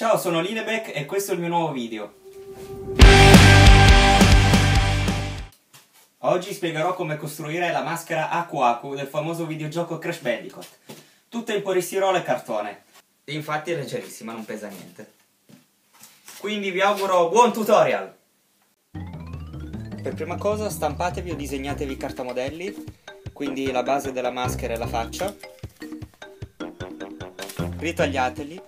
Ciao, sono Linebeck e questo è il mio nuovo video. Oggi spiegherò come costruire la maschera Aku Aku del famoso videogioco Crash Bandicoot. Tutta in polistirolo e cartone. E infatti è leggerissima, non pesa niente. Quindi vi auguro buon tutorial! Per prima cosa stampatevi o disegnatevi cartamodelli, quindi la base della maschera e la faccia. Ritagliateli.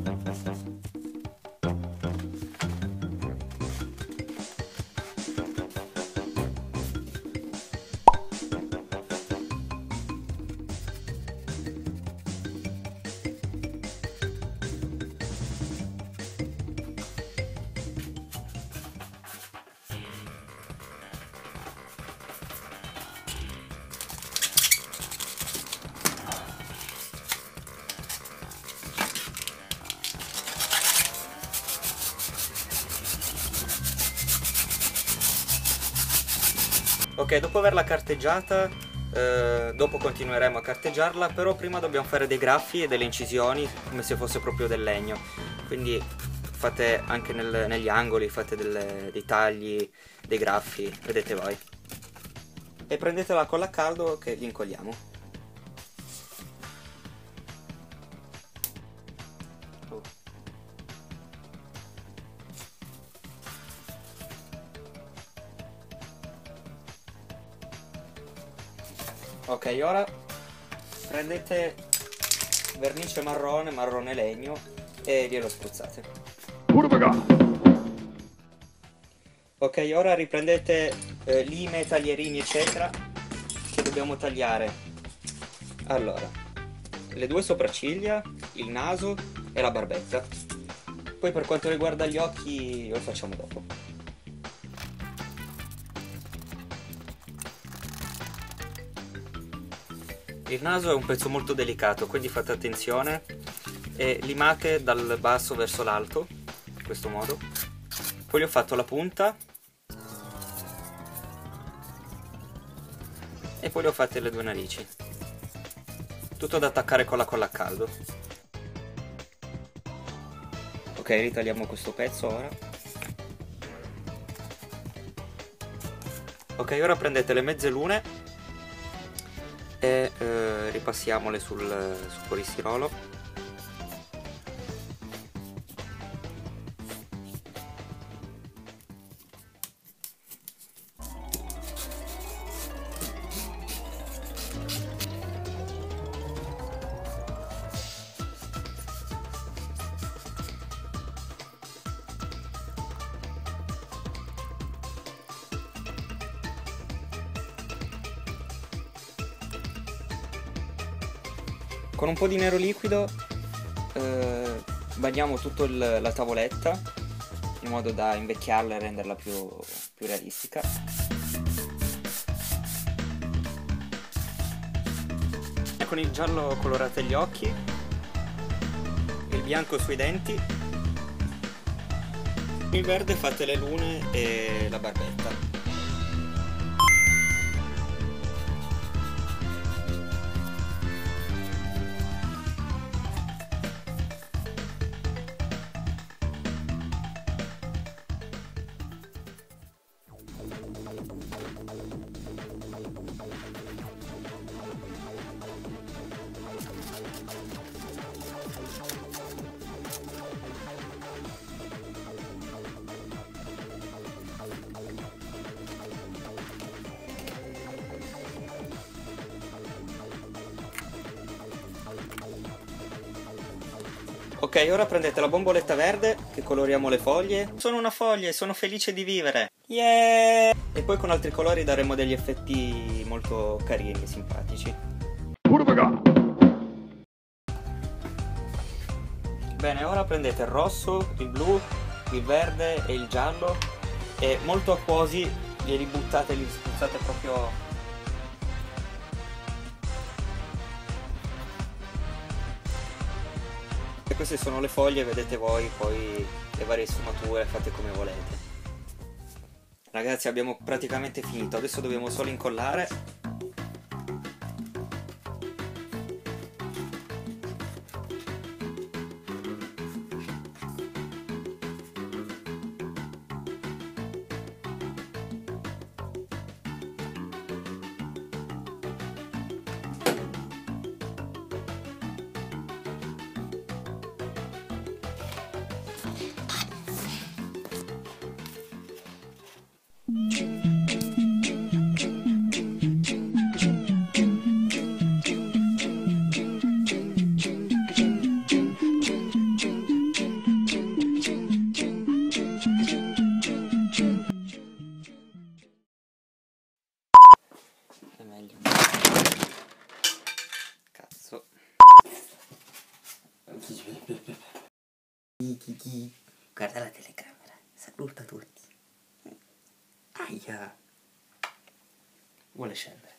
Ok, dopo averla carteggiata, dopo continueremo a carteggiarla, però prima dobbiamo fare dei graffi e delle incisioni come se fosse proprio del legno. Quindi fate anche negli angoli, fate dei tagli, dei graffi, vedete voi. E prendete la colla a caldo che li incolliamo. Ok, ora prendete vernice marrone legno e glielo spruzzate. Ok, ora riprendete lime, taglierini eccetera che dobbiamo tagliare. Allora, le due sopracciglia, il naso e la barbetta. Poi per quanto riguarda gli occhi lo facciamo dopo. Il naso è un pezzo molto delicato, quindi fate attenzione e limate dal basso verso l'alto, in questo modo. Poi gli ho fatto la punta e poi le ho fatte le due narici. Tutto da attaccare con la colla a caldo. Ok, ritagliamo questo pezzo ora. Ok, ora prendete le mezze lune e ripassiamole sul polistirolo. Con un po' di nero liquido bagniamo tutta la tavoletta in modo da invecchiarla e renderla più realistica. E con il giallo colorate gli occhi, il bianco sui denti, il verde fate le lune e la barbetta. Ok, ora prendete la bomboletta verde che coloriamo le foglie. Sono una foglia e sono felice di vivere. Yeah! E poi con altri colori daremo degli effetti molto carini e simpatici. Bene, ora prendete il rosso, il blu, il verde e il giallo e molto acquosi li buttate, li spruzzate proprio. E queste sono le foglie, vedete voi, poi le varie sfumature, fate come volete. Ragazzi, abbiamo praticamente finito, adesso dobbiamo solo incollare. tutti. Guarda la telecamera, saluta tutti. Aia. Vuole scendere.